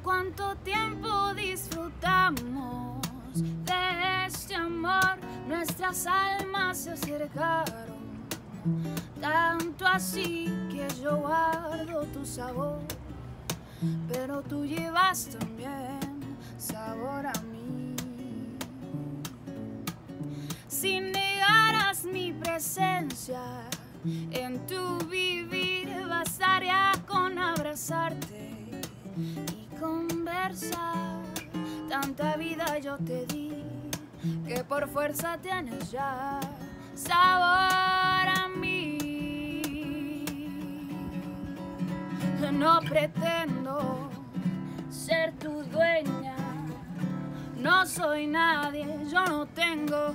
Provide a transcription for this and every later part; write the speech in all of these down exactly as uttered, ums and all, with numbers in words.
Cuánto tiempo disfrutamos de este amor, nuestras almas se acercaron, tanto así que yo guardo tu sabor, pero tú llevas también sabor a mí. Si negaras mi presencia en tu vivir, bastaría con abrazarte y conversar. Tanta vida yo te di que por fuerza tienes ya sabor a mí. No pretendo ser tu dueña, no soy nadie, yo no tengo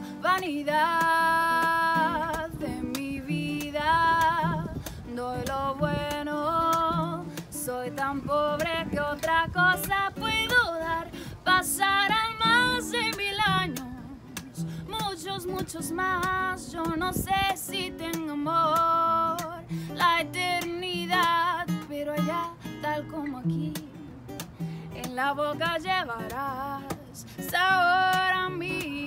vanidad de mi vida. Doy lo bueno, soy tan pobre que otra cosa puedo dar. Pasarán más de mil años, muchos, muchos más. Yo no sé si tengo amor, la eternidad, pero allá, tal como aquí, en la boca llevarás sabor a mí.